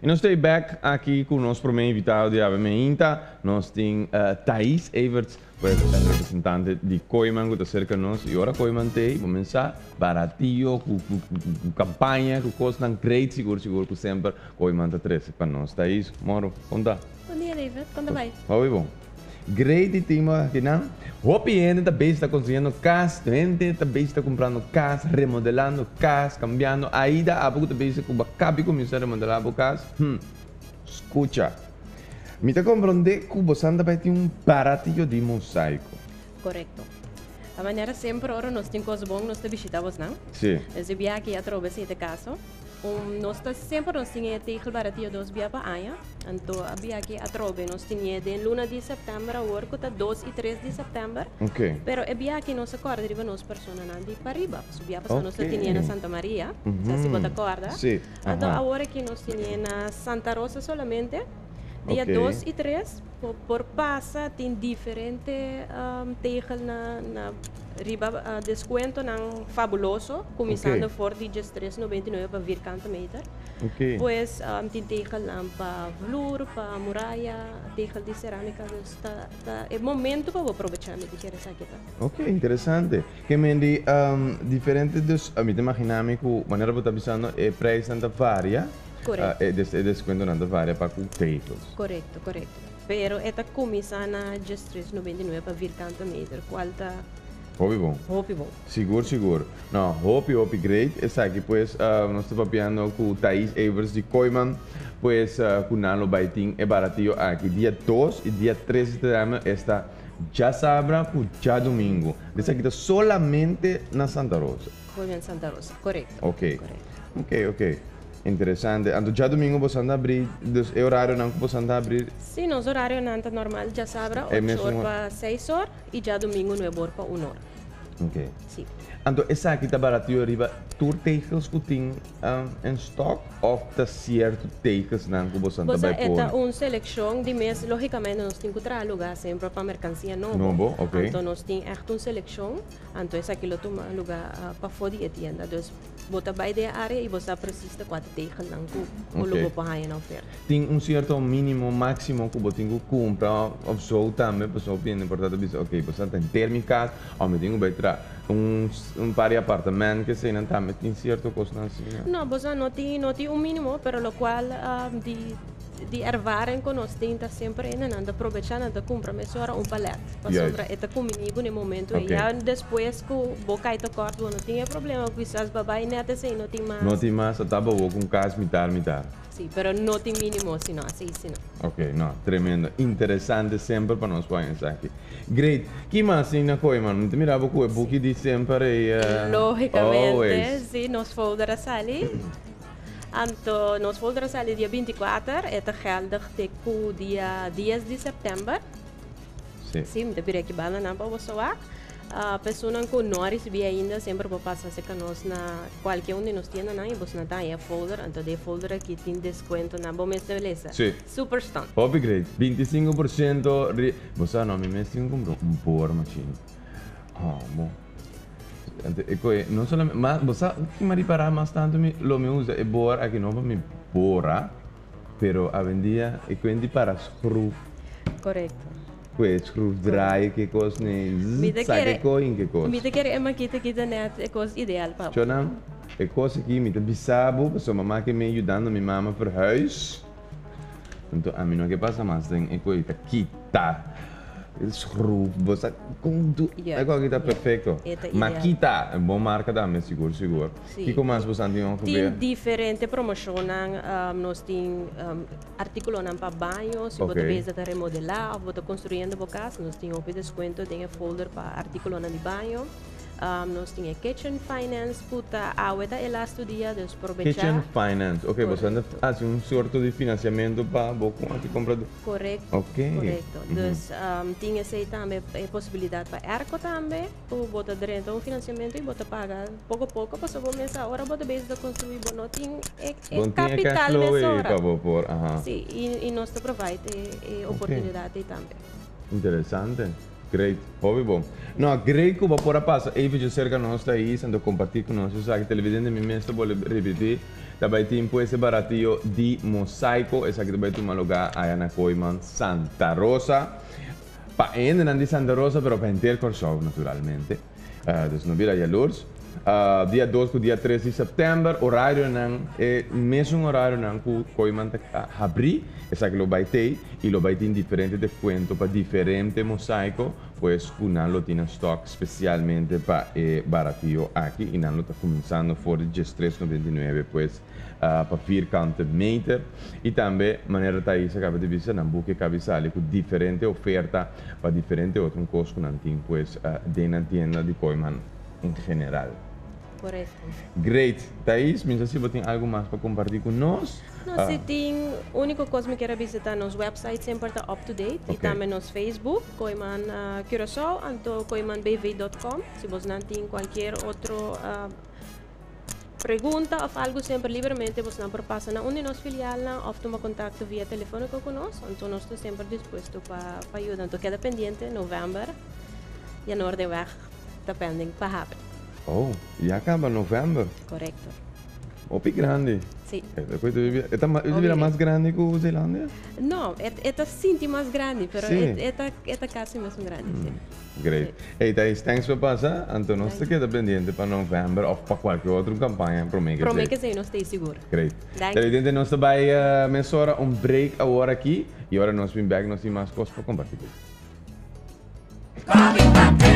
E nós estamos back aqui com o nosso primeiro invitado de Avemeinta. Nós temos Thais Everts, pues, representante de Koiman, que está cerca de nós. E agora Koiman tem, vamos começar, baratinho, com campanha, com coisas tão great, seguro que sempre Koiman está treze para nós. Thais, moro, conta. Bom dia, David. Conta vai. Vai bom. Great tema aqui, não? Hopi gente também está construindo casa, gente também está comprando casa, remodelando casa, cambiando. Ainda há pouco também está começar a remodelar a casa. Escuta, me está compreendendo que você também tem baratinho de mosaico. Correto. A maneira sempre ora nós temos coisas boas, nós te visitamos, não? Sim. Se via aqui a trobe esse caso, nós sempre nós tínhamos tegel baratinho dos via para aia. Então, havia aqui a trobe, nós tínhamos de luna de setembro, agora que 2 e 3 de setembro. Ok. Pero havia aqui nós acorda de nós pessoas não de para riba. Se via para nós tínhamos na Santa Maria, se você acorda. Sim. Então, agora que nós tínhamos na Santa Rosa solamente. Dia 2 e 3, por passa, tem diferente tegel na riba desconto ng fabuloso, começando por de 3,99 para vir canto meter. Ok. Pues tem tegel para velour, para muralla, tegel de cerâmica, é momento para aproveitar de querer saber. Ok, interessante. Que me di diferente dos, a mim te imaginami que maneira que está pensando é preço anda varia. Correto. E desconto anda varia para com veículos. Correto, correto. Pero esta começa na just 3,99 para vir canto meter. Qual tá? Hobby bom. Hobby bom. Seguro. Não, hobby great. Essa aqui, pues, nós estamos falando com Thais Everts de Koiman. Pues, com Nalo Baiting é baratinho aqui. Dia 2 e dia 13 de setembro está já sabra por já domingo. Essa aqui está solamente na Santa Rosa. Foi em Santa Rosa. Correto. Ok. Correto. Ok. Interessante. Então, já domingo você anda a abrir, é horário não que você anda a abrir? Sim, nosso horário não é normal, já sabra, 8 horas para 6 horas e já domingo 9 horas para 1 hora. Ok. Sim. Então, essa aqui está baratinho arriba. Tu tegels que tem em stock ou está certo tegels não que você anda a Você pôr? é uma seleção de mês, logicamente nós temos que lugar sempre para mercancia nova. Novo, ok. Então nós temos uma seleção, então essa aqui toma lugar para fora de tienda. Então, você vai de área e você precisa de 4 tegels não que o lugar para aí na oferta. Tem certo mínimo, máximo que você tem que comprar, ou só também, pessoal, bem importante dizer, ok, você tem térmicas, ou me tenho que trazer par de apartamentos que não também tem certo custo assim. Não, você não tem mínimo, pero lo qual de ervaring que nós temos sempre em aproveitar de comprar mas agora palete para sobra eta comigo no momento e já depois que o boca está corto não tinha problema com essas babai neta assim não tem mais. Não tem mais, só estava com casa mitar. Sim, pero não tem mínimo assim não, assim não. Ok, não, tremendo, interessante sempre para nós países aqui. Great. Que mais tem na coisa, mano? Não te mirava com o book de sempre e logicamente, sim, nós folder a sali. Então, nós folder a sali dia 24, eta geldig teku dia 10 de setembro. Sim, de vir aqui bala não para você lá. A pessoa que não recebe ainda sempre pode passar se que nós na qualquer um de nós tienda não e você não tem folder, então de folder aqui tem desconto na bom mês de beleza. Sim. Super stand. Hobby great. 25%. Você não me mestre comprou por machine. Bom. Não solamente, mas você que me reparar mais tanto lo me usa é boa aqui não para me bora, pero a vendia é quindi para screw. Correto. Pues screwdriver que coisa nem sabe coin que coisa. Me te quer é kita net é coisa ideal para. Jonam, é coisa aqui me te bisabo, pessoa mamãe que me ajudando minha mama para huis. Então a mim não que passa mais tem é coisa quita. Screw, você com tu é coisa que está perfeito. Makita, é boa marca também, seguro. Que como mais você tem tem diferente promoção, nós tem artículo para banho, se você precisa remodelar, ou você construindo a casa, nós tem desconto, tem folder para artículo de banho. Nós temos Kitchen Finance, puta aueta elasto dia de aproveitar. Kitchen Finance, ok, você anda fazendo sorto de financiamento para você comprar. Correto. Ok. Correto. Então, tem essa também possibilidade para ERCO também, ou você dentro financiamento e você paga pouco a pouco, para o mês agora você precisa construir, não tem capital nessa hora. Sim, e nós te provide oportunidade também. Interessante. Great, hobby bom. Não, great que você passa, even cerca de nós aí, sendo compartilhar com nós, já que televidente me mesmo vou repetir, também tem esse baratinho de mosaico, esse aqui também tem um lugar aí na Coiman Santa Rosa. Pa ainda não de Santa Rosa, pero para inteiro show, naturalmente. Dus não vira jaloers. Dia 2 com dia 3 de setembro, horário não é mesmo horário não que Coiman abrir, essa que lo vai ter e lo vai ter diferente desconto para diferente mosaico, pues não lo tem stock especialmente para baratinho aqui e não lo está começando por 13,99 pues para 4 meter e também maneira tá isso acaba de visar na book cabe sale com diferente oferta para diferente outro custo não tem pues de na tienda de Coiman em geral. Correto. Great. Thaís, mas se você tem algo mais para compartilhar com nós? Não, se tem, a única coisa que eu quero visitar nos websites sempre está up to date e também nos Facebook, Coiman Curaçao, então coimanbv.com. Se você não tem qualquer outro pergunta ou algo sempre livremente, você não pode passar na onde nos filial ou tomar contato via telefônico conosco, então nós estamos sempre dispostos para ajudar. Então queda pendente, novembro, e a Noorderweg está pending para happen. Oh, já acaba novembro? Correto. Opi grande. Sim. É mais grande que a Zelândia? Não, é sim mais grande, mas é quase mesmo grande. Great. Hey, Thais, thanks por passar. Então, nós queda pendente para novembro ou para qualquer outra campanha. Prometo que não estou seguro. Great. Televidente, nós vai mensurar break agora aqui e agora nós vamos back, nós temos mais coisas para compartilhar.